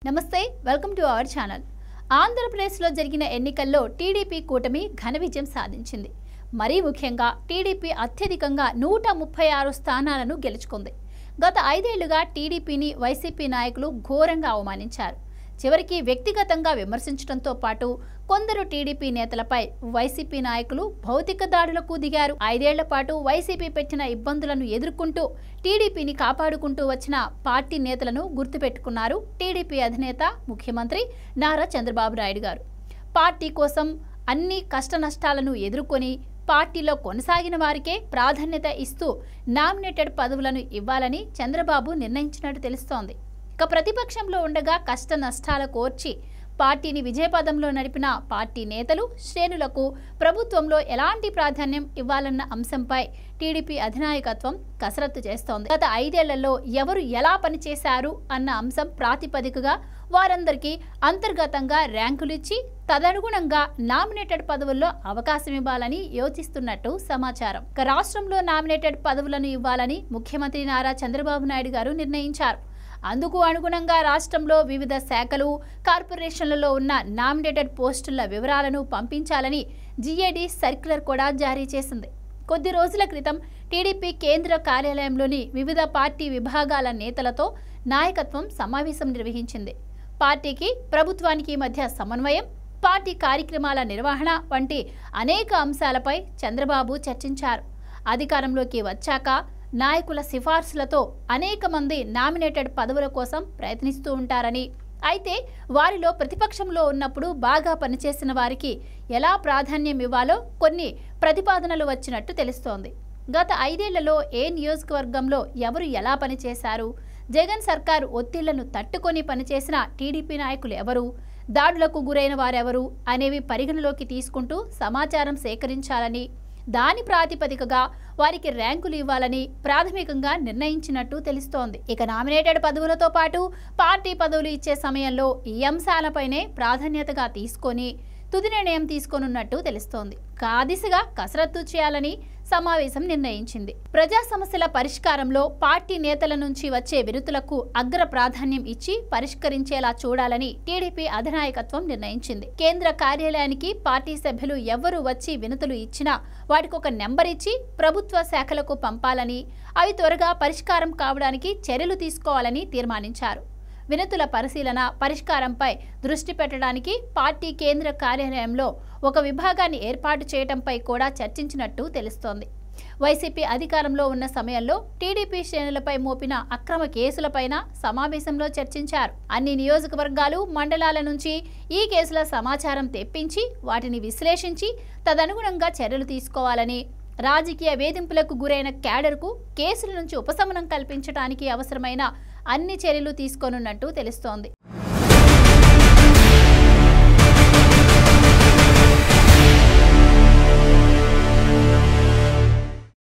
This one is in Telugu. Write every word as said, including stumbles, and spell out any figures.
నమస్తే వెల్కమ్ టు అవర్ ఛానల్. ఆంధ్రప్రదేశ్లో జరిగిన ఎన్నికల్లో టీడీపీ కూటమి ఘన విజయం సాధించింది. మరీ ముఖ్యంగా టీడీపీ అత్యధికంగా నూట ముప్పై ఆరు స్థానాలను గెలుచుకుంది. గత ఐదేళ్లుగా టీడీపీని వైసీపీ నాయకులు ఘోరంగా అవమానించారు. చివరికి వ్యక్తిగతంగా విమర్శించడంతో పాటు కొందరు టీడీపీ నేతలపై వైసీపీ నాయకులు భౌతిక దాడులకు దిగారు. ఐదేళ్ల పాటు వైసీపీ పెట్టిన ఇబ్బందులను ఎదుర్కొంటూ టీడీపీని కాపాడుకుంటూ వచ్చిన పార్టీ నేతలను గుర్తుపెట్టుకున్నారు టీడీపీ అధినేత ముఖ్యమంత్రి నారా చంద్రబాబు నాయుడు గారు. పార్టీ కోసం అన్ని కష్టనష్టాలను ఎదుర్కొని పార్టీలో కొనసాగిన వారికే ప్రాధాన్యత ఇస్తూ నామినేటెడ్ పదవులను ఇవ్వాలని చంద్రబాబు నిర్ణయించినట్టు తెలుస్తోంది. ఇక ప్రతిపక్షంలో ఉండగా కష్ట నష్టాల కోర్చి పార్టీని విజయపదంలో నడిపిన పార్టీ నేతలు శ్రేణులకు ప్రభుత్వంలో ఎలాంటి ప్రాధాన్యం ఇవ్వాలన్న అంశంపై టీడీపీ అధినాయకత్వం కసరత్తు చేస్తోంది. గత ఐదేళ్లలో ఎవరు ఎలా పనిచేశారు అన్న అంశం ప్రాతిపదికగా వారందరికీ అంతర్గతంగా ర్యాంకులిచ్చి తదనుగుణంగా నామినేటెడ్ పదవుల్లో అవకాశం ఇవ్వాలని యోచిస్తున్నట్టు సమాచారం. ఇక రాష్ట్రంలో నామినేటెడ్ పదవులను ఇవ్వాలని ముఖ్యమంత్రి నారా చంద్రబాబు నాయుడు గారు నిర్ణయించారు. అందుకు అనుగుణంగా రాష్ట్రంలో వివిధ శాఖలు కార్పొరేషన్లలో ఉన్న నామినేటెడ్ పోస్టుల వివరాలను పంపించాలని జీఏడీ సర్క్యులర్ కూడా జారీ చేసింది. కొద్ది రోజుల క్రితం టీడీపీ కేంద్ర కార్యాలయంలోని వివిధ పార్టీ విభాగాల నేతలతో నాయకత్వం సమావేశం నిర్వహించింది. పార్టీకి ప్రభుత్వానికి మధ్య సమన్వయం, పార్టీ కార్యక్రమాల నిర్వహణ వంటి అనేక అంశాలపై చంద్రబాబు చర్చించారు. అధికారంలోకి వచ్చాక నాయకుల సిఫార్సులతో అనేక మంది నామినేటెడ్ పదవుల కోసం ప్రయత్నిస్తూ ఉంటారని, అయితే వారిలో ప్రతిపక్షంలో ఉన్నప్పుడు బాగా పనిచేసిన వారికి ఎలా ప్రాధాన్యం ఇవ్వాలో కొన్ని ప్రతిపాదనలు వచ్చినట్టు తెలుస్తోంది. గత ఐదేళ్లలో ఏ నియోజకవర్గంలో ఎవరు ఎలా పనిచేశారు, జగన్ సర్కారు ఒత్తిళ్లను తట్టుకొని పనిచేసిన టీడీపీ నాయకులు ఎవరు, దాడులకు గురైన వారెవరు అనేవి పరిగణలోకి తీసుకుంటూ సమాచారం సేకరించాలని, దాని ప్రాతిపదికగా వారికి ర్యాంకులు ఇవ్వాలని ప్రాథమికంగా నిర్ణయించినట్టు తెలుస్తోంది. ఇక నామినేటెడ్ పదవులతో పాటు పార్టీ పదవులు ఇచ్చే సమయంలో ఈ అంశాలపైనే ప్రాధాన్యతగా తీసుకొని తుది నిర్ణయం తీసుకోనున్నట్టు తెలుస్తోంది. ఆ దిశగా కసరత్తు చేయాలని సమావేశం నిర్ణయించింది. ప్రజా సమస్యల పరిష్కారంలో పార్టీ నేతల నుంచి వచ్చే వినతులకు అగ్ర ప్రాధాన్యం ఇచ్చి పరిష్కరించేలా చూడాలని టీడీపీ అధినాయకత్వం నిర్ణయించింది. కేంద్ర కార్యాలయానికి పార్టీ సభ్యులు ఎవరు వచ్చి వినతులు ఇచ్చినా వాటికి ఒక నెంబర్ ఇచ్చి ప్రభుత్వ శాఖలకు పంపాలని, అవి త్వరగా పరిష్కారం కావడానికి చర్యలు తీసుకోవాలని తీర్మానించారు. వినతుల పరిశీలన పరిష్కారంపై దృష్టి పెట్టడానికి పార్టీ కేంద్ర కార్యాలయంలో ఒక విభాగాన్ని ఏర్పాటు చేయడంపై కూడా చర్చించినట్టు తెలుస్తోంది. వైసీపీ అధికారంలో ఉన్న సమయంలో టీడీపీ శ్రేణులపై మోపిన అక్రమ కేసులపైన సమావేశంలో చర్చించారు. అన్ని నియోజకవర్గాలు, మండలాల నుంచి ఈ కేసుల సమాచారం తెప్పించి వాటిని విశ్లేషించి తదనుగుణంగా చర్యలు తీసుకోవాలని, రాజకీయ వేధింపులకు గురైన క్యాడర్కు కేసుల నుంచి ఉపశమనం కల్పించడానికి అవసరమైన అన్ని చర్యలు తీసుకోనున్నట్టు తెలుస్తోంది.